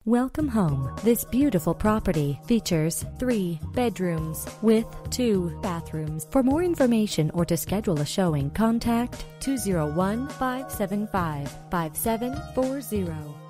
Welcome home. This beautiful property features 3 bedrooms with 2 bathrooms. For more information or to schedule a showing, contact 201-575-5740.